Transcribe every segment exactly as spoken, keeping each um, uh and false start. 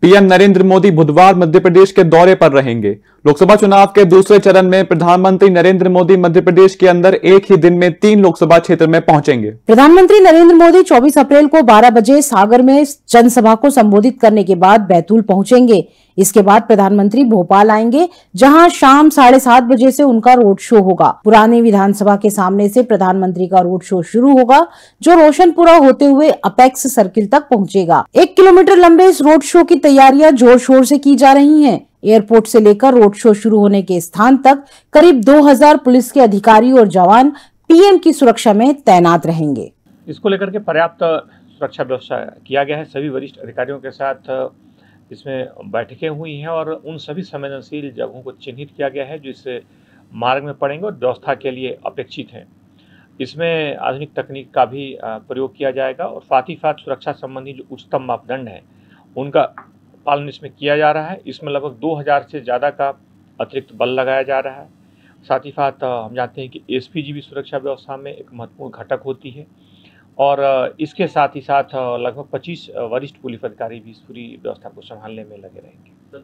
PM Narendra Modi बुधवार मध्य प्रदेश के दौरे पर रहेंगे। लोकसभा चुनाव के दूसरे चरण में प्रधानमंत्री नरेंद्र मोदी मध्य प्रदेश के अंदर एक ही दिन में तीन लोकसभा क्षेत्र में पहुंचेंगे। प्रधानमंत्री नरेंद्र मोदी चौबीस अप्रैल को बारह बजे सागर में जनसभा को संबोधित करने के बाद बैतूल पहुंचेंगे। इसके बाद प्रधानमंत्री भोपाल आएंगे, जहां शाम साढ़े सात बजे से उनका रोड शो होगा। पुरानी विधानसभा के सामने से प्रधानमंत्री का रोड शो शुरू होगा, जो रोशनपुरा होते हुए अपेक्स सर्किल तक पहुंचेगा। एक किलोमीटर लंबे इस रोड शो की तैयारियां जोर शोर से की जा रही हैं। एयरपोर्ट से लेकर रोड शो शुरू होने के स्थान तक करीब दो हज़ार पुलिस के अधिकारी और जवान पीएम की सुरक्षा में तैनात रहेंगे। इसको लेकर के पर्याप्त सुरक्षा व्यवस्था किया गया है। सभी वरिष्ठ अधिकारियों के साथ इसमें बैठकें हुई हैं और उन सभी संवेदनशील जगहों को चिन्हित किया गया है जो इस मार्ग में पड़ेंगे और व्यवस्था के लिए अपेक्षित हैं। इसमें आधुनिक तकनीक का भी प्रयोग किया जाएगा और साथ ही साथ सुरक्षा संबंधी जो उच्चतम मापदंड हैं उनका पालन इसमें किया जा रहा है। इसमें लगभग दो हज़ार से ज़्यादा का अतिरिक्त बल लगाया जा रहा है। साथ ही साथ हम जानते हैं कि एसपीजी भी सुरक्षा व्यवस्था में एक महत्वपूर्ण घटक होती है और इसके साथ ही साथ लगभग पच्चीस वरिष्ठ पुलिस अधिकारी भी इस पूरी व्यवस्था को संभालने में लगे रहेंगे।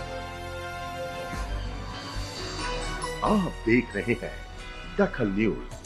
आप देख रहे हैं दखल न्यूज।